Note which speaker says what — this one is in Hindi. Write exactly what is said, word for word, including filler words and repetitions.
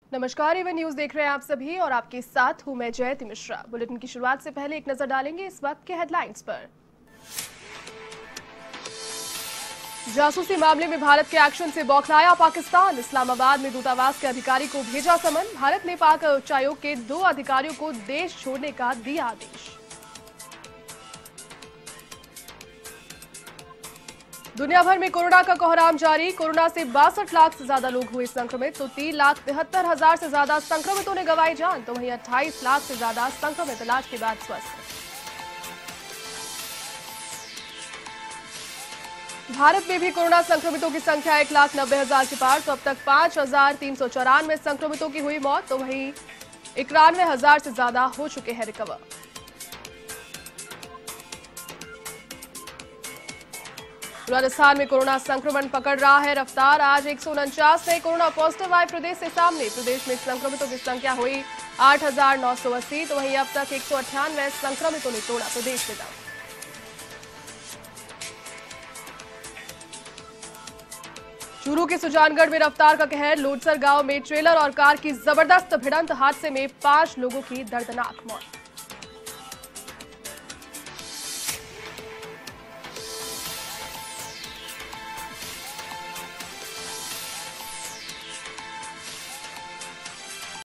Speaker 1: नमस्कार, एवन न्यूज देख रहे हैं आप सभी और आपके साथ हूं मैं जयति मिश्रा। बुलेटिन की शुरुआत से पहले एक नजर डालेंगे इस वक्त के हेडलाइंस पर। जासूसी मामले में भारत के एक्शन से बौखलाया पाकिस्तान। इस्लामाबाद में दूतावास के अधिकारी को भेजा समन। भारत ने पाक उच्चायोग के दो अधिकारियों को देश छोड़ने का दिया आदेश। दुनिया भर में कोरोना का कोहराम जारी। कोरोना से बासठ लाख से ज्यादा लोग हुए संक्रमित, तो तीन लाख तिहत्तर हजार से ज्यादा संक्रमितों ने गंवाई जान, तो वहीं अट्ठाईस लाख से ज्यादा संक्रमित इलाज के बाद स्वस्थ। भारत में भी कोरोना संक्रमितों की संख्या एक लाख नब्बे हजार के पार, तो अब तक पांच हजार तीन सौ चौरानवे संक्रमितों की हुई मौत, तो वहीं इक्यानवे हजार से ज्यादा हो चुके हैं रिकवर। राजस्थान में कोरोना संक्रमण पकड़ रहा है रफ्तार। आज एक सौ उनचास नए कोरोना पॉजिटिव आए प्रदेश से सामने। प्रदेश में संक्रमितों की संख्या हुई आठ हजार नौ सौ अस्सी, तो वहीं अब तक एक सौ अट्ठानवे संक्रमितों ने तोड़ा प्रदेश में दम। चूरू के सुजानगढ़ में रफ्तार का कहर। लोडसर गांव में ट्रेलर और कार की जबरदस्त भिड़ंत, हादसे में पांच लोगों की दर्दनाक मौत।